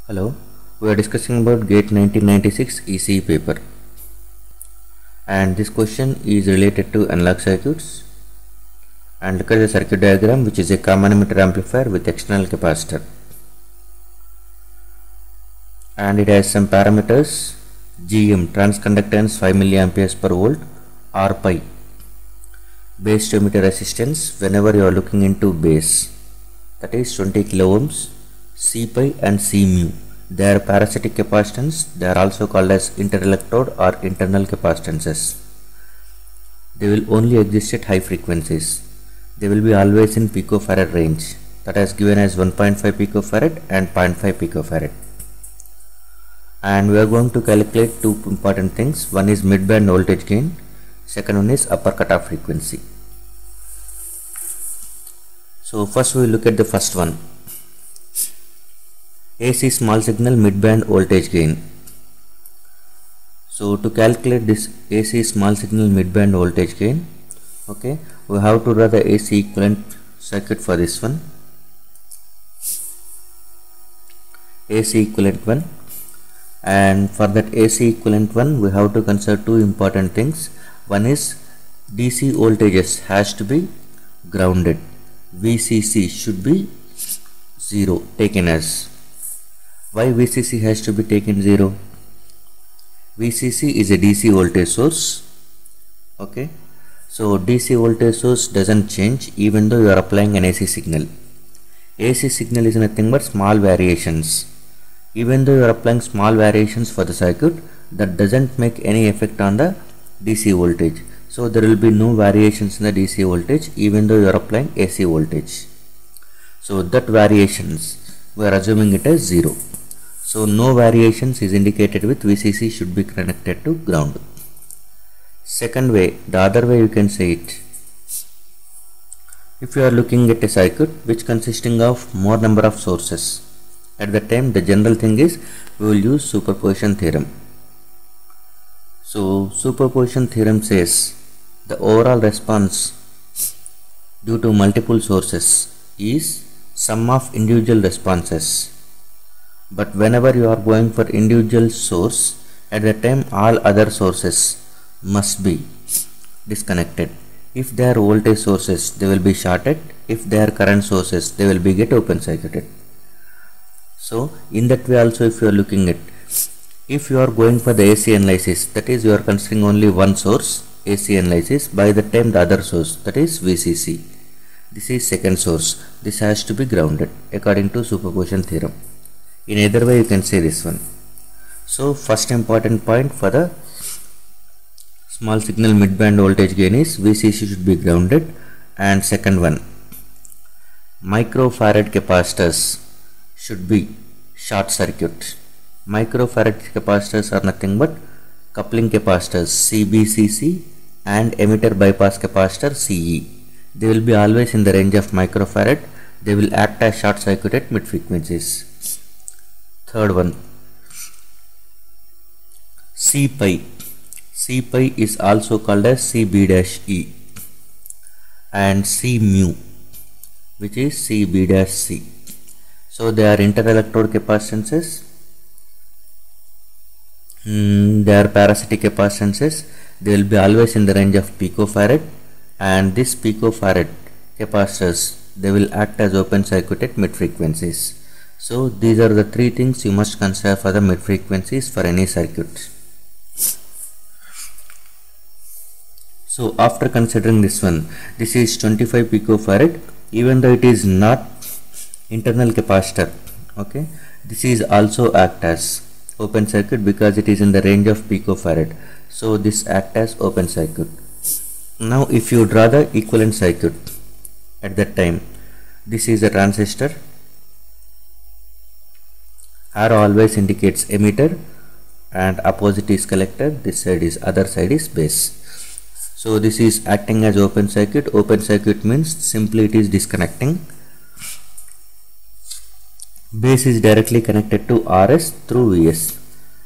Hello, we are discussing about GATE 1996 ECE paper, and this question is related to analog circuits. And look at the circuit diagram, which is a common emitter amplifier with external capacitor, and it has some parameters: GM transconductance 5 milliamperes per volt, R pi base to emitter resistance whenever you are looking into base, that is 20 kilo ohms, C pi and C mu. They are parasitic capacitance. They are also called as interelectrode or internal capacitances. They will only exist at high frequencies. They will be always in picofarad range, that is given as 1.5 picofarad and 0.5 picofarad. And we are going to calculate two important things. One is midband voltage gain, second one is upper cutoff frequency. So first we will look at the first one, AC small signal midband voltage gain. So to calculate this AC small signal midband voltage gain, okay, we have to draw the AC equivalent circuit for this one. AC equivalent one, and for that AC equivalent one we have to consider two important things. One is DC voltages has to be grounded. VCC should be 0 taken as. Why VCC has to be taken 0? VCC is a DC voltage source. Okay, so DC voltage source doesn't change even though you are applying an AC signal. AC signal is nothing but small variations. Even though you are applying small variations for the circuit, that doesn't make any effect on the DC voltage. So there will be no variations in the DC voltage even though you are applying AC voltage. So that variations we are assuming it as 0. So no variations is indicated with VCC should be connected to ground. Second way, the other way you can say it. If you are looking at a circuit which consisting of more number of sources, at that time the general thing is we will use superposition theorem. So superposition theorem says the overall response due to multiple sources is sum of individual responses. But whenever you are going for individual source, at that time all other sources must be disconnected. If they are voltage sources, they will be shorted. If they are current sources, they will be get open circuited. So in that way also, if you are looking at, if you are going for the AC analysis, that is you are considering only one source, AC analysis, by the time the other source, that is VCC, this is second source, this has to be grounded according to superposition theorem. In either way you can say this one. So first important point for the small signal midband voltage gain is VCC should be grounded, and second one, microfarad capacitors should be short circuit. Microfarad capacitors are nothing but coupling capacitors CBCC and emitter bypass capacitor CE. They will be always in the range of microfarad. They will act as short circuit at mid frequencies. Third one, C pi. C pi is also called as CB-E and C mu, which is CB-C. So they are interelectrode capacitances. They are parasitic capacitances. They will be always in the range of picofarad, and this picofarad capacitors, they will act as open circuit at mid frequencies. So these are the three things you must consider for the mid frequencies for any circuit. So after considering this one, this is 25 picofarad, even though it is not internal capacitor, okay, this is also act as open circuit because it is in the range of picofarad. So this act as open circuit. Now if you draw the equivalent circuit at that time, this is a transistor. Arrow always indicates emitter and opposite is collector. This side is, other side is base. So this is acting as open circuit. Open circuit means simply it is disconnecting. Base is directly connected to RS through VS.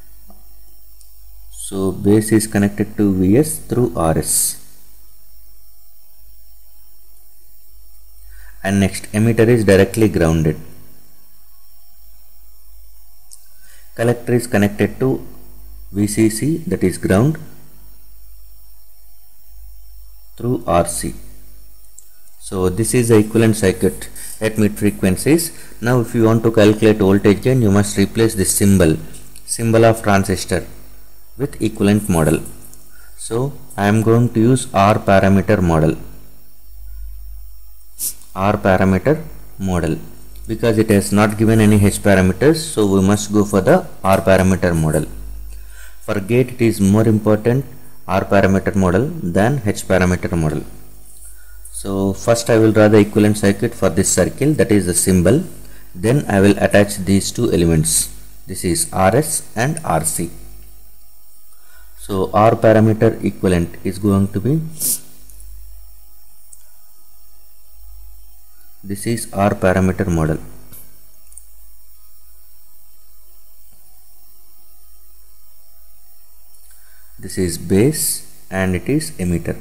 So base is connected to VS through RS. And next, emitter is directly grounded. Collector is connected to VCC, that is ground, through RC. So this is the equivalent circuit at mid frequencies. Now if you want to calculate voltage gain, you must replace this symbol of transistor with equivalent model. So I am going to use R parameter model because it has not given any H parameters, so we must go for the R parameter model. For gate it is more important R parameter model than H parameter model. So first I will draw the equivalent circuit for this circle, that is the symbol. Then I will attach these two elements. This is RS and RC. So R parameter equivalent is going to be, this is R parameter model. This is base and it is emitter.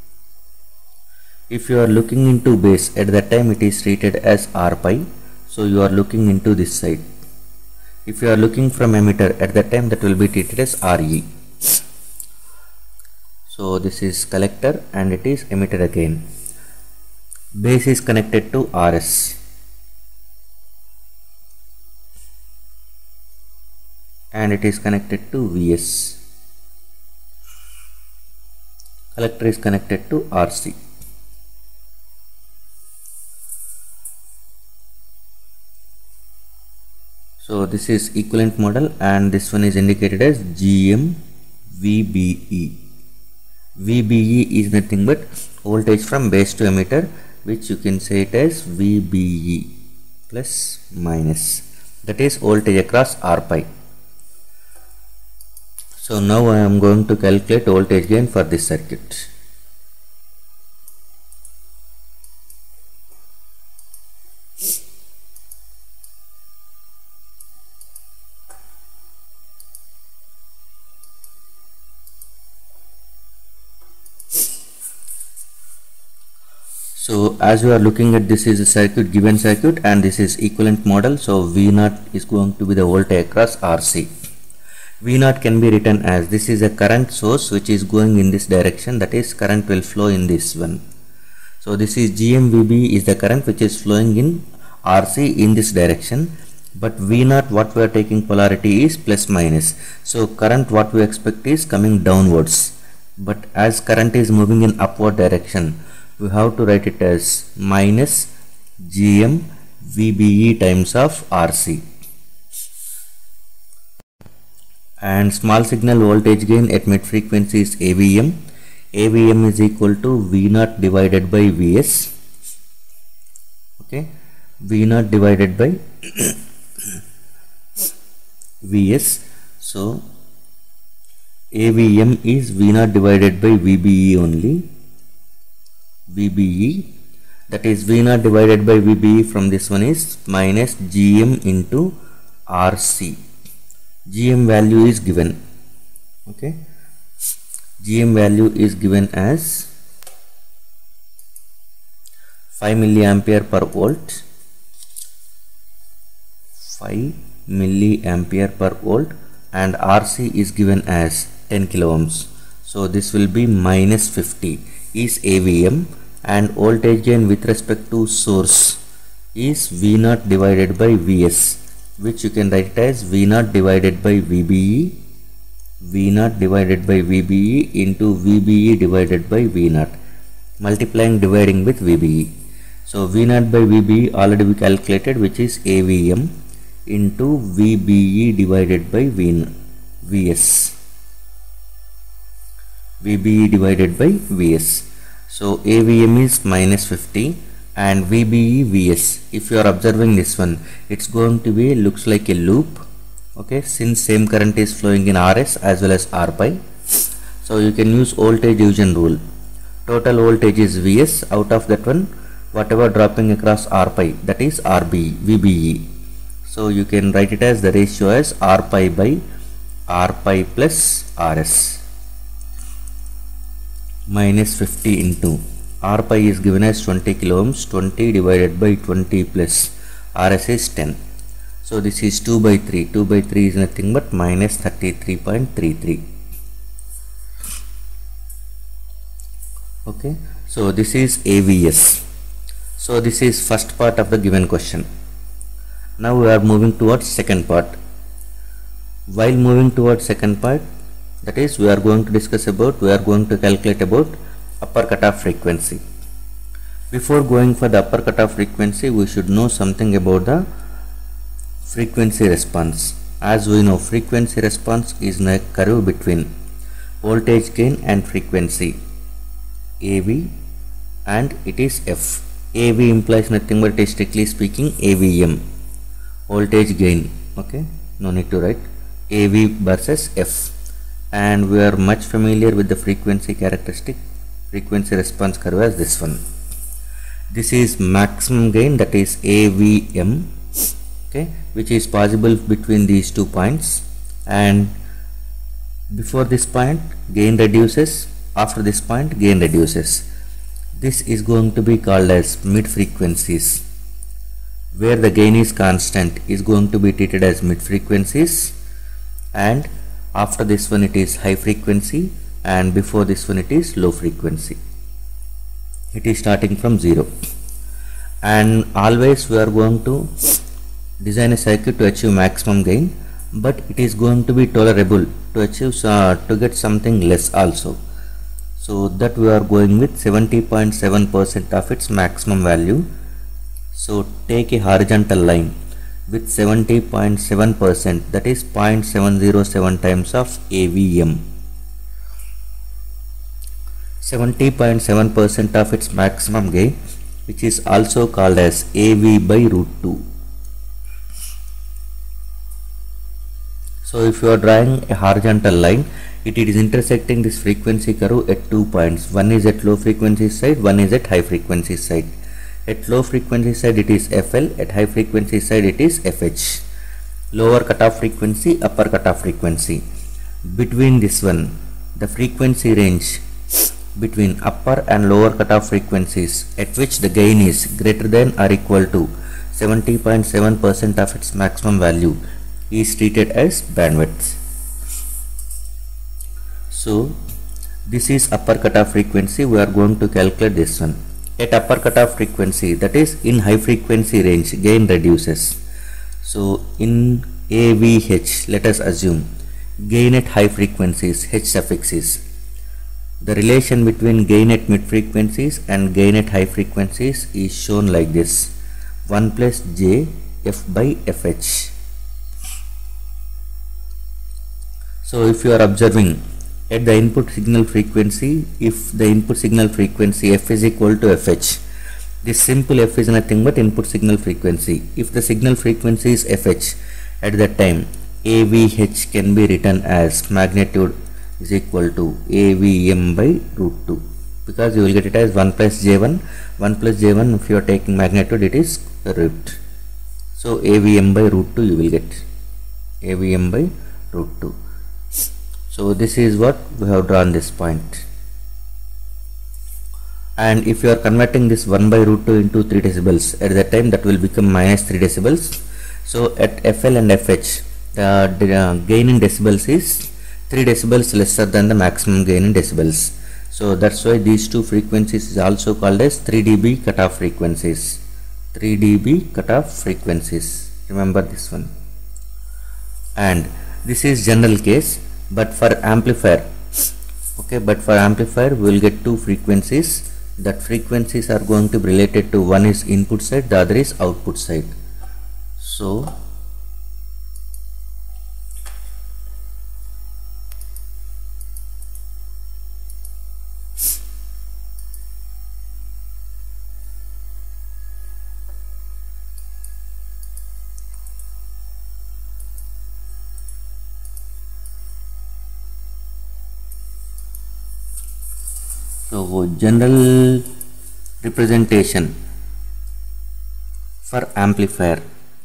If you are looking into base, at that time it is treated as R pi, so you are looking into this side. If you are looking from emitter, at that time that will be treated as RE. So this is collector and it is emitter again. Base is connected to RS and it is connected to VS. Collector is connected to RC. So this is equivalent model and this one is indicated as GM VBE. VBE is nothing but voltage from base to emitter, which you can say it as VBE plus minus, that is voltage across R pi. So now I am going to calculate voltage gain for this circuit. So as you are looking at, this is a circuit, given circuit, and this is equivalent model. So V0 is going to be the voltage across RC. V0 can be written as, this is a current source which is going in this direction, that is current will flow in this one. So this is GMVB is the current which is flowing in RC in this direction, but V0 what we are taking polarity is plus minus. So current what we expect is coming downwards, but as current is moving in upward direction, we have to write it as minus GM VBE times of RC. And small signal voltage gain at mid frequency is AVM. AVM is equal to V0 divided by Vs. Okay, V0 divided by Vs. So AVM is V0 divided by VBE only. VBE, that is V0 divided by VBE from this one is minus GM into RC. GM value is given. Okay, GM value is given as 5 milliampere per volt. 5 milliampere per volt, and RC is given as 10 kilo ohms. So this will be minus 50 is AVM, and voltage gain with respect to source is V0 divided by Vs, which you can write as V0 divided by VBE, V0 divided by VBE into VBE divided by V0, multiplying dividing with VBE. So V0 by VBE already we calculated, which is AVM into VBE divided by Vs. VBE divided by Vs. So AVM is minus 50 and VBE Vs. If you are observing this one, it's going to be, looks like a loop. Okay, since same current is flowing in RS as well as R pi, so you can use voltage division rule. Total voltage is Vs, out of that one whatever dropping across R pi, that is VBE. So you can write it as the ratio as R pi by R pi plus RS. Minus 50 into R pi is given as 20 kilo ohms, 20 divided by 20 plus RS is 10. So this is 2 by 3. 2 by 3 is nothing but minus 33.33. Okay, so this is AVS. So this is first part of the given question. Now we are moving towards second part. While moving towards second part, that is we are going to calculate about upper cutoff frequency. Before going for the upper cutoff frequency, we should know something about the frequency response. As we know, frequency response is a curve between voltage gain and frequency AV, and it is F. AV implies nothing but, strictly speaking, AVM, voltage gain. Okay, no need to write AV versus F, and we are much familiar with the frequency characteristic, frequency response curve as this one. This is maximum gain, that is AVM, okay, which is possible between these 2 points, and before this point gain reduces, after this point gain reduces. This is going to be called as mid frequencies. Where the gain is constant is going to be treated as mid frequencies, and after this one it is high frequency, and before this one it is low frequency. It is starting from 0, and always we are going to design a circuit to achieve maximum gain, but it is going to be tolerable to achieve to get something less also. So that we are going with 70.7% of its maximum value. So take a horizontal line with 70.7%, that is 0.707 times of AVM. 70.7% of its maximum gain, which is also called as AV by root 2. So if you are drawing a horizontal line, it is intersecting this frequency curve at 2 points. One is at low frequency side, one is at high frequency side. At low frequency side it is FL, at high frequency side it is FH. Lower cutoff frequency, upper cutoff frequency. Between this one, the frequency range between upper and lower cutoff frequencies at which the gain is greater than or equal to 70.7% of its maximum value is treated as bandwidth. So this is upper cutoff frequency. We are going to calculate this one. At upper cutoff frequency, that is in high frequency range, gain reduces. So in AVH, let us assume gain at high frequencies, H suffix is. The relation between gain at mid frequencies and gain at high frequencies is shown like this: 1 plus J F by FH. So if you are observing at the input signal frequency, if the input signal frequency F is equal to FH, this simple F is nothing but input signal frequency. If the signal frequency is FH, at that time AVH can be written as magnitude is equal to AVM by root 2, because you will get it as 1 plus J1. 1 plus J1, if you are taking magnitude, it is root. So AVM by root 2 you will get, AVM by root 2. So this is what we have drawn this point. And if you are converting this 1 by root 2 into 3 decibels, at that time that will become minus 3 decibels. So at FL and FH, the gain in decibels is 3 decibels lesser than the maximum gain in decibels. So that's why these two frequencies is also called as 3 dB cutoff frequencies. 3 dB cutoff frequencies. Remember this one. And this is general case, but for amplifier, okay, but for amplifier we will get two frequencies. That frequencies are going to be related to, one is input side, the other is output side. So general representation for amplifier.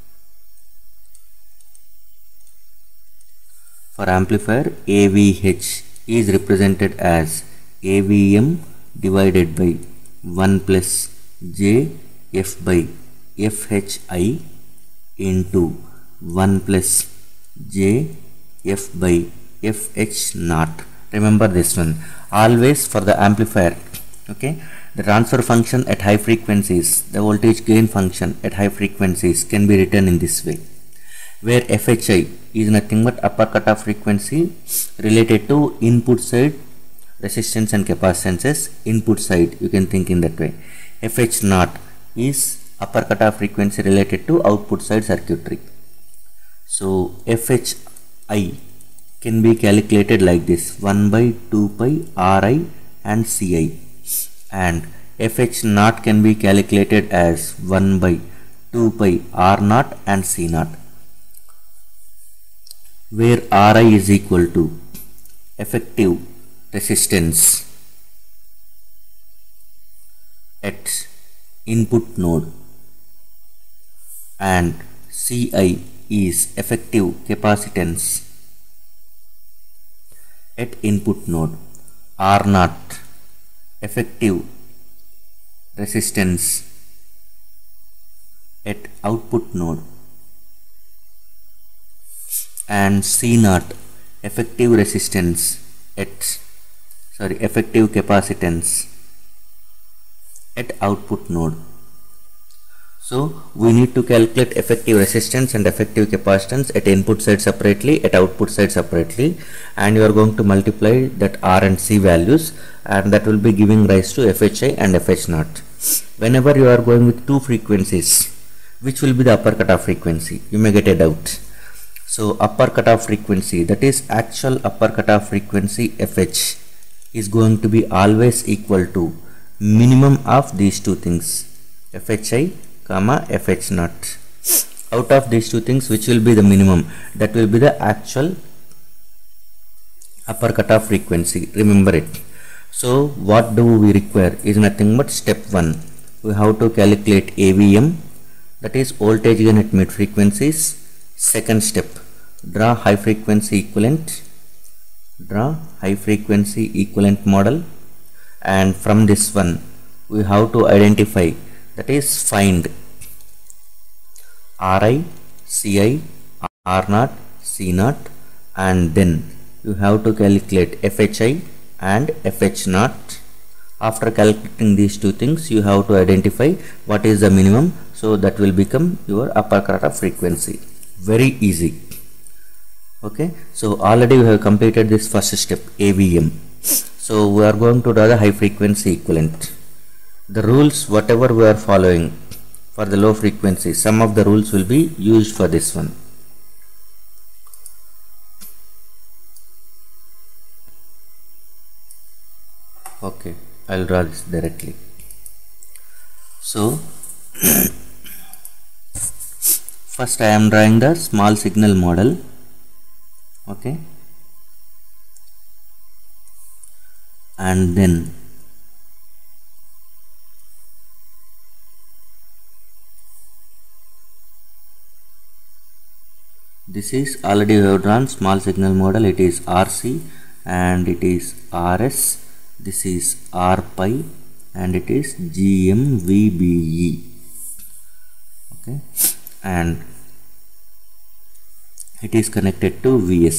For amplifier, AVH is represented as AVM divided by 1 plus J F by FHI into 1 plus j f by fh naught. Remember this one always for the amplifier. Okay, the transfer function at high frequencies, the voltage gain function at high frequencies can be written in this way, where fhi is nothing but upper cutoff frequency related to input side resistance and capacitances. Input side you can think in that way. Fh naught is upper cutoff frequency related to output side circuitry. So fhi can be calculated like this: 1 by 2 pi Ri and Ci, and fh naught can be calculated as 1 by 2 pi R naught and C naught, where Ri is equal to effective resistance at input node and Ci is effective capacitance at input node. R naught effective resistance at output node, and C naught effective resistance effective capacitance at output node. So we need to calculate effective resistance and effective capacitance at input side separately, at output side separately, and you are going to multiply that R and C values, and that will be giving rise to FHI and FH naught. Whenever you are going with two frequencies, which will be the upper cutoff frequency? You may get a doubt. So upper cutoff frequency, that is actual upper cutoff frequency FH, is going to be always equal to minimum of these two things, FHI comma FH naught. Out of these two things, which will be the minimum? That will be the actual upper cutoff frequency. Remember it. So what do we require is nothing but step 1. We have to calculate AVM, that is voltage gain at mid frequencies. Second step, draw high frequency equivalent model, and from this one we have to identify, that is find Ri, Ci, R naught, C naught, and then you have to calculate FHI and FH naught. After calculating these two things, you have to identify what is the minimum, so that will become your upper cutoff frequency. Very easy. Okay, so already we have completed this first step, AVM. So we are going to draw the high frequency equivalent. The rules whatever we are following for the low frequency, some of the rules will be used for this one. Okay, I'll draw this directly. So first I am drawing the small signal model. Okay, and then this is already we have drawn small signal model. It is RC and it is RS. This is R pi and it is GMVBE. Okay, and it is connected to Vs,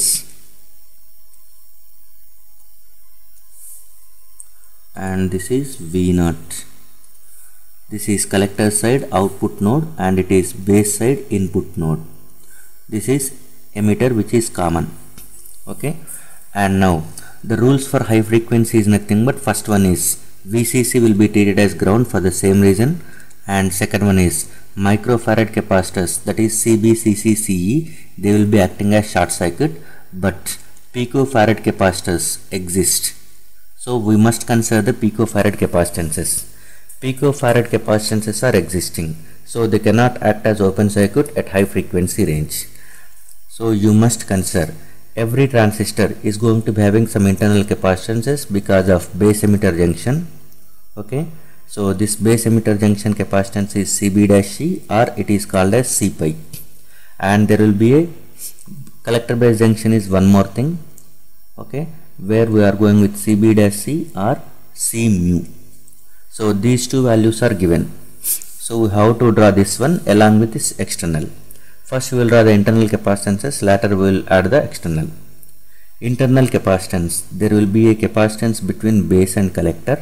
and this is V naught. This is collector side output node and it is base side input node. This is emitter, which is common. Okay, and now the rules for high frequency is nothing but first one is VCC will be treated as ground for the same reason, and second one is microfarad capacitors, that is CB, CC, CE, they will be acting as short circuit, but picofarad capacitors exist, so we must consider the picofarad capacitances. Picofarad capacitances are existing, so they cannot act as open circuit at high frequency range. So you must consider every transistor is going to be having some internal capacitances because of base emitter junction. Okay, so this base emitter junction capacitance is CB-C, or it is called as C pi, and there will be a collector base junction is one more thing. Okay, where we are going with CB-C or C mu. So these two values are given, so we have to draw this one along with this external. First we will draw the internal capacitances, later we will add the external. Internal capacitance, there will be a capacitance between base and collector,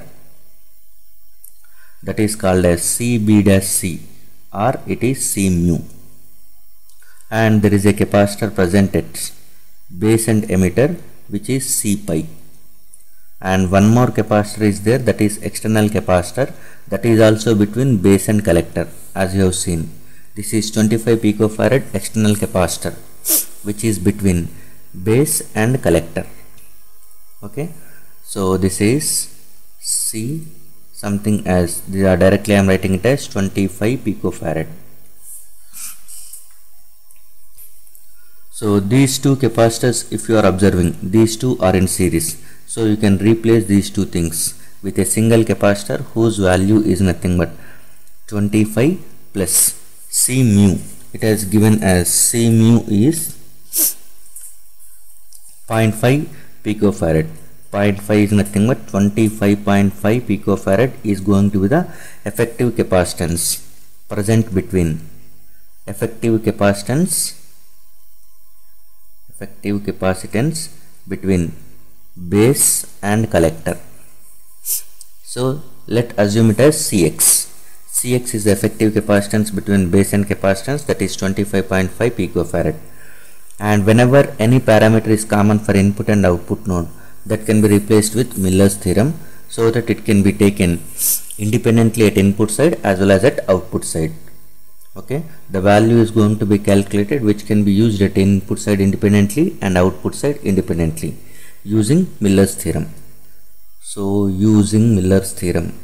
that is called as CB-C, or it is C mu, and there is a capacitor present at base and emitter, which is C pi, and one more capacitor is there, that is external capacitor, that is also between base and collector. As you have seen, this is 25 picofarad external capacitor, which is between base and collector. Okay, so this is C something as, these are directly I am writing it as 25 picofarad. So these two capacitors, if you are observing, these two are in series, so you can replace these two things with a single capacitor whose value is nothing but 25 plus C mu. It has given as C mu is 0.5 picofarad. 0.5 is nothing but 25.5 picofarad is going to be the effective capacitance present between effective capacitance between base and collector. So let assume it as Cx. Cx is the effective capacitance between base and capacitance, that is 25.5 picofarad. And whenever any parameter is common for input and output node, that can be replaced with Miller's theorem, so that it can be taken independently at input side as well as at output side. Okay, the value is going to be calculated, which can be used at input side independently and output side independently using Miller's theorem. So using Miller's theorem,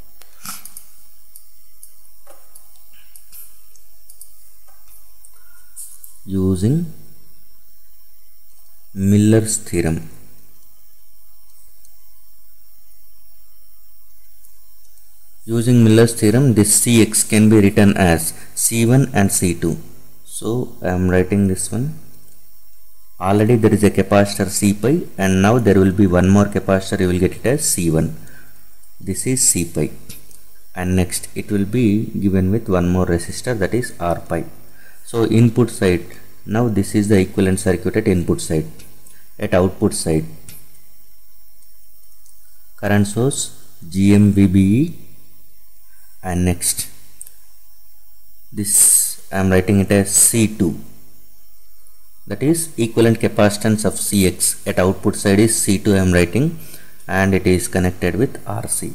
using Miller's theorem, this Cx can be written as C1 and C2. So I am writing this one. Already there is a capacitor C pi, and now there will be one more capacitor, you will get it as C1. This is C pi, and next it will be given with one more resistor, that is R pi. So input side, now this is the equivalent circuit at input side. At output side, current source GMVBE, and next this I am writing it as C2, that is equivalent capacitance of Cx at output side is C2 I am writing, and it is connected with RC.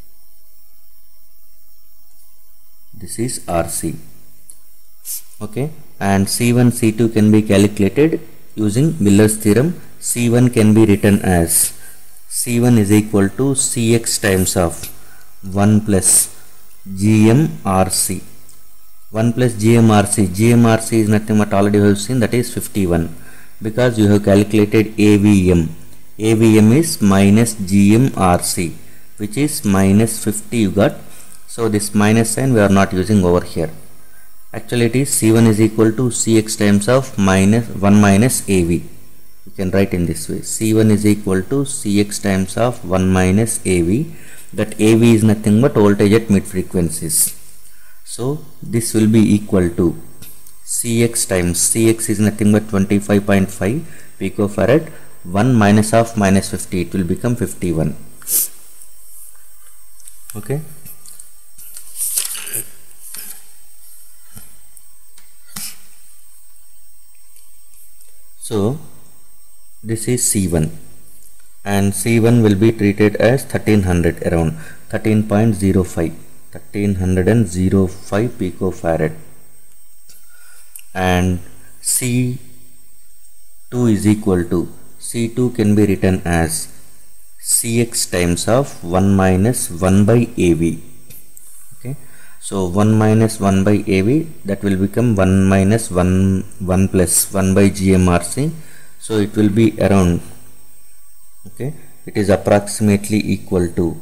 This is RC. Okay, and C1, C2 can be calculated using Miller's theorem. C1 can be written as C1 is equal to Cx times of 1 plus GMRC. 1 plus GMRC. GMRC is nothing but already we have seen, that is 51, because you have calculated AVM. AVM is minus GMRC, which is minus 50 you got. So this minus sign we are not using over here. Actually it is C1 is equal to Cx times of minus 1 minus AV. You can write in this way. C1 is equal to Cx times of 1 minus AV. That AV is nothing but voltage at mid frequencies. So this will be equal to Cx times, Cx is nothing but 25.5 picofarad, 1 minus of minus 50, it will become 51. Okay. So this is C1, and C1 will be treated as 1300, around 13.05 picofarad, and C2 is equal to, C2 can be written as Cx times of 1 minus 1 by AV. Okay, so 1 minus 1 by AV, that will become 1 minus 1 plus 1 by GMRC. So it will be around, okay, it is approximately equal to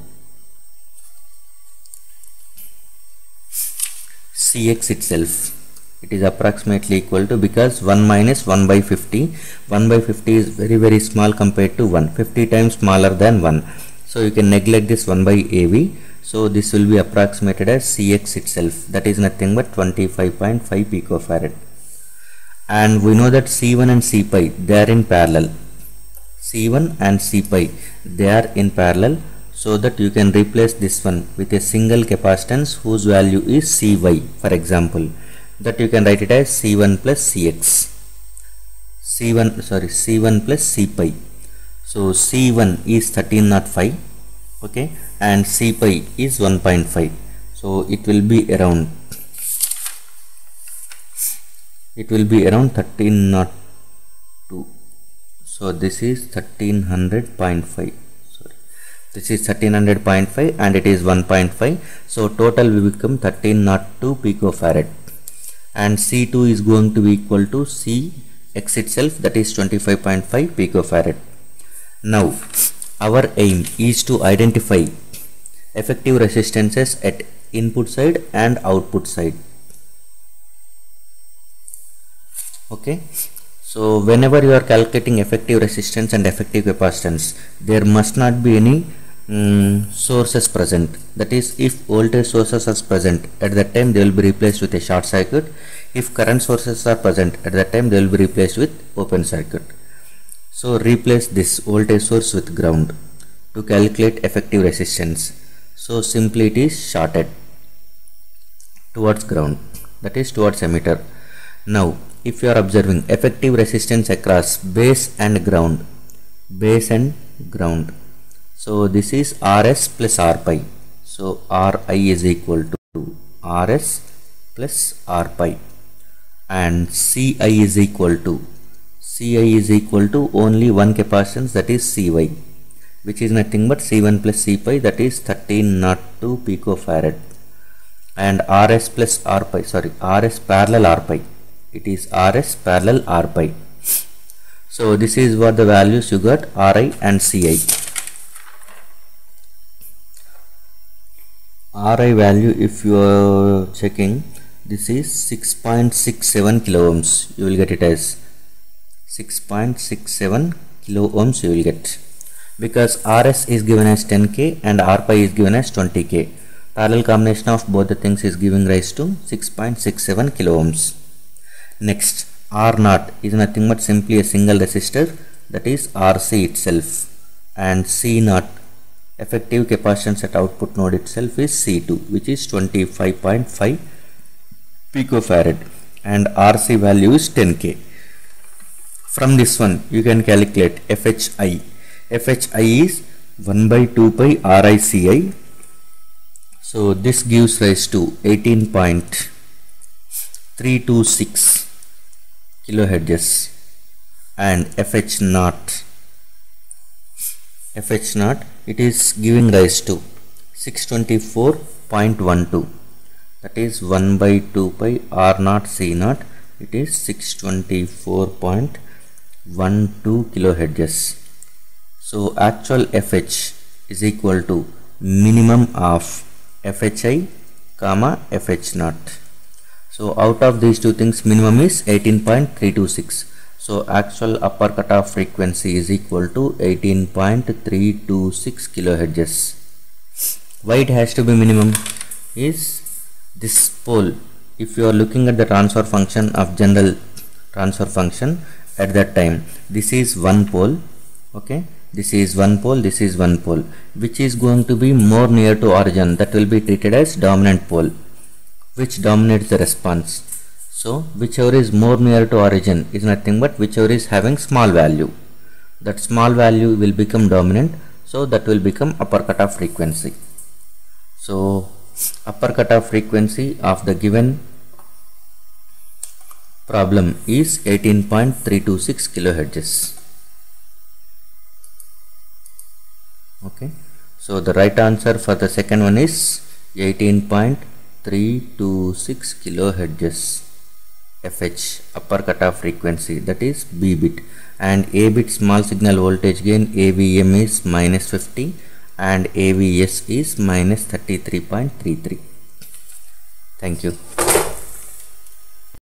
Cx itself. It is approximately equal to, because 1 minus 1 by 50, 1 by 50 is very small compared to 1, 50 times smaller than 1. So you can neglect this 1 by AV. So this will be approximated as Cx itself, that is nothing but 25.5 picofarad. and we know that C1 and C pi, they are in parallel. C1 and C pi, they are in parallel, so that you can replace this one with a single capacitance whose value is Cy, for example, that you can write it as C1 plus Cx. C1 plus C pi. So C1 is 1305, okay, and C pi is 1.5. So it will be around 1302. So this is 1300.5. This is 1300.5 and it is 1.5. So total will become 1302 picofarad, and C2 is going to be equal to Cx itself, that is 25.5 picofarad. Now our aim is to identify effective resistances at input side and output side. Okay, so whenever you are calculating effective resistance and effective capacitance, there must not be any sources present. That is, if voltage sources are present, at that time they will be replaced with a short circuit. If current sources are present, at that time they will be replaced with open circuit. So replace this voltage source with ground to calculate effective resistance. So simply it is shorted towards ground, that is towards emitter. Now if you are observing effective resistance across base and ground, so this is Rs plus R pi. So Ri is equal to Rs plus R pi, and Ci is equal to only one capacitance, that is Cy, which is nothing but C1 plus C pi, that is 1302 picofarad, and Rs parallel R pi, it is Rs parallel R pi. So this is what the values you got, Ri and Ci. Ri value, if you are checking, this is 6.67 kilo ohms. You will get it as 6.67 kilo ohms you will get, because Rs is given as 10k and R pi is given as 20k. Parallel combination of both the things is giving rise to 6.67 kilo ohms. Next, R naught is nothing but simply a single resistor, that is Rc itself, and C naught, effective capacitance at output node itself, is C2, which is 25.5 picofarad, and Rc value is 10k. From this one you can calculate FHI. FHI is 1 by 2 pi RICI. So this gives rise to 18.326 kilohertz, and FH naught, it is giving rise to 624.12, that is 1 by 2 pi R naught C naught, it is 624.12 kilohertz. So actual FH is equal to minimum of FHI comma FH naught. So out of these two things, minimum is 18.326. So actual upper cutoff frequency is equal to 18.326 kilohertz. Why it has to be minimum is this pole. If you are looking at the transfer function of general transfer function, at that time this is one pole, okay, this is one pole, this is one pole, which is going to be more near to origin, that will be treated as dominant pole, which dominates the response. So whichever is more near to origin is nothing but whichever is having small value, that small value will become dominant, so that will become upper cutoff frequency. So upper cutoff frequency of the given problem is 18.326 kilohertz. Okay, so the right answer for the second one is 18.326 kilohertz FH, upper cutoff frequency, that is B bit, and A bit small signal voltage gain AVM is minus 50 and AVS is minus 33.33. Thank you.